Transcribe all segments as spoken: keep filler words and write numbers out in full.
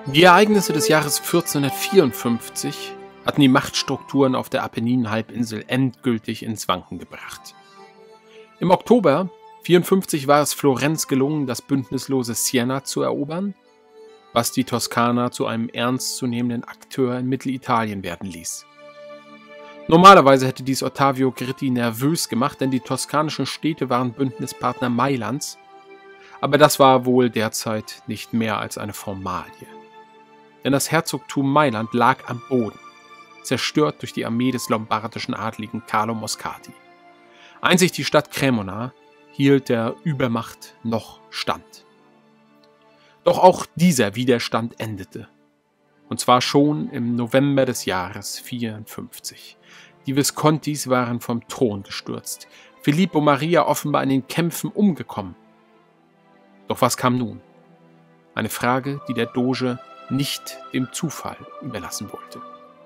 Die Ereignisse des Jahres vierzehnhundertvierundfünfzig hatten die Machtstrukturen auf der Apenninhalbinsel endgültig ins Wanken gebracht. Im Oktober vierundfünfzig war es Florenz gelungen, das bündnislose Siena zu erobern, was die Toskana zu einem ernstzunehmenden Akteur in Mittelitalien werden ließ. Normalerweise hätte dies Ottavio Gritti nervös gemacht, denn die toskanischen Städte waren Bündnispartner Mailands, aber das war wohl derzeit nicht mehr als eine Formalie. Denn das Herzogtum Mailand lag am Boden, zerstört durch die Armee des lombardischen Adligen Carlo Moscati. Einzig die Stadt Cremona hielt der Übermacht noch stand. Doch auch dieser Widerstand endete. Und zwar schon im November des Jahres vierundfünfzig. Die Viscontis waren vom Thron gestürzt, Filippo Maria offenbar in den Kämpfen umgekommen. Doch was kam nun? Eine Frage, die der Doge nicht dem Zufall überlassen wollte.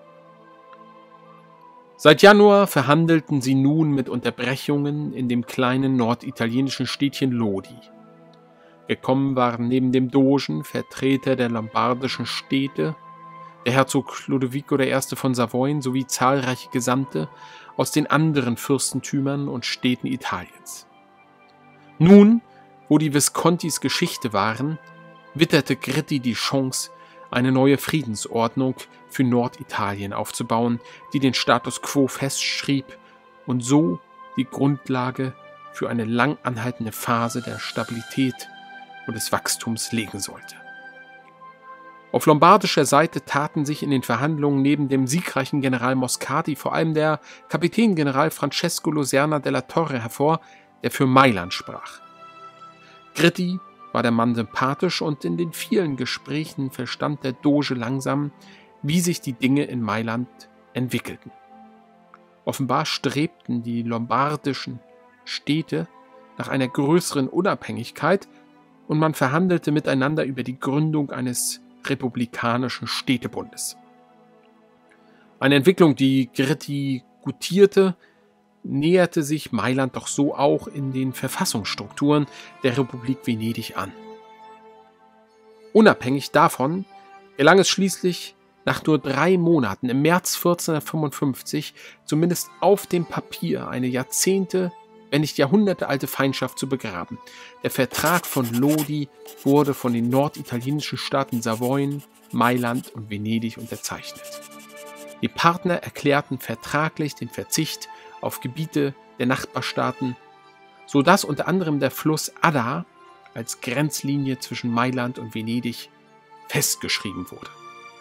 Seit Januar verhandelten sie nun mit Unterbrechungen in dem kleinen norditalienischen Städtchen Lodi. Gekommen waren neben dem Dogen Vertreter der lombardischen Städte, der Herzog Lodovico der Erste von Savoyen sowie zahlreiche Gesandte aus den anderen Fürstentümern und Städten Italiens. Nun, wo die Viscontis Geschichte waren, witterte Gritti die Chance, eine neue Friedensordnung für Norditalien aufzubauen, die den Status quo festschrieb und so die Grundlage für eine lang anhaltende Phase der Stabilität und des Wachstums legen sollte. Auf lombardischer Seite taten sich in den Verhandlungen neben dem siegreichen General Moscati vor allem der Kapitängeneral Francesco Loserna della Torre hervor, der für Mailand sprach. Gritti war der Mann sympathisch und in den vielen Gesprächen verstand der Doge langsam, wie sich die Dinge in Mailand entwickelten. Offenbar strebten die lombardischen Städte nach einer größeren Unabhängigkeit und man verhandelte miteinander über die Gründung eines republikanischen Städtebundes. Eine Entwicklung, die Gritti gutierte, näherte sich Mailand doch so auch in den Verfassungsstrukturen der Republik Venedig an. Unabhängig davon gelang es schließlich nach nur drei Monaten im März vierzehnhundertfünfundfünfzig zumindest auf dem Papier eine Jahrzehnte, wenn nicht Jahrhunderte alte Feindschaft zu begraben. Der Vertrag von Lodi wurde von den norditalienischen Staaten Savoyen, Mailand und Venedig unterzeichnet. Die Partner erklärten vertraglich den Verzicht auf Gebiete der Nachbarstaaten, sodass unter anderem der Fluss Adda als Grenzlinie zwischen Mailand und Venedig festgeschrieben wurde.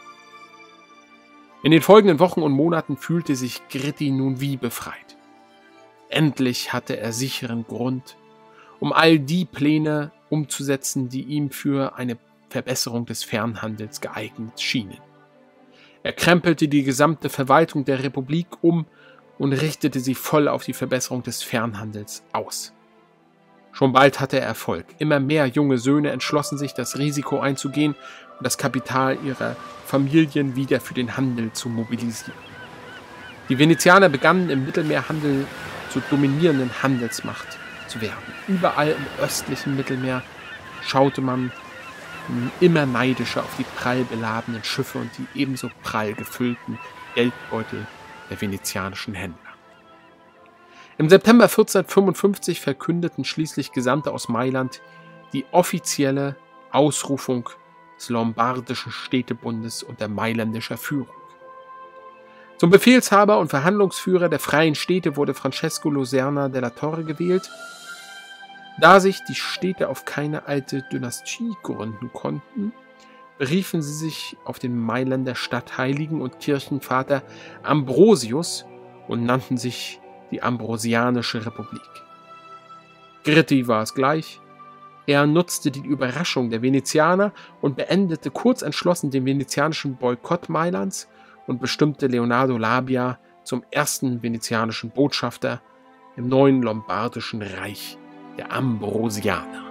In den folgenden Wochen und Monaten fühlte sich Gritti nun wie befreit. Endlich hatte er sicheren Grund, um all die Pläne umzusetzen, die ihm für eine Verbesserung des Fernhandels geeignet schienen. Er krempelte die gesamte Verwaltung der Republik um und richtete sie voll auf die Verbesserung des Fernhandels aus. Schon bald hatte er Erfolg. Immer mehr junge Söhne entschlossen sich, das Risiko einzugehen und das Kapital ihrer Familien wieder für den Handel zu mobilisieren. Die Venezianer begannen im Mittelmeerhandel zur dominierenden Handelsmacht zu werden. Überall im östlichen Mittelmeer schaute man immer neidischer auf die prall beladenen Schiffe und die ebenso prall gefüllten Geldbeutel der venezianischen Händler. Im September vierzehnhundertfünfundfünfzig verkündeten schließlich Gesandte aus Mailand die offizielle Ausrufung des lombardischen Städtebundes unter mailändischer Führung. Zum Befehlshaber und Verhandlungsführer der freien Städte wurde Francesco Loserna della Torre gewählt. Da sich die Städte auf keine alte Dynastie gründen konnten, beriefen sie sich auf den Mailänder Stadtheiligen und Kirchenvater Ambrosius und nannten sich die Ambrosianische Republik. Gritti war es gleich. Er nutzte die Überraschung der Venezianer und beendete kurz entschlossen den venezianischen Boykott Mailands und bestimmte Leonardo Labia zum ersten venezianischen Botschafter im neuen lombardischen Reich der Ambrosianer.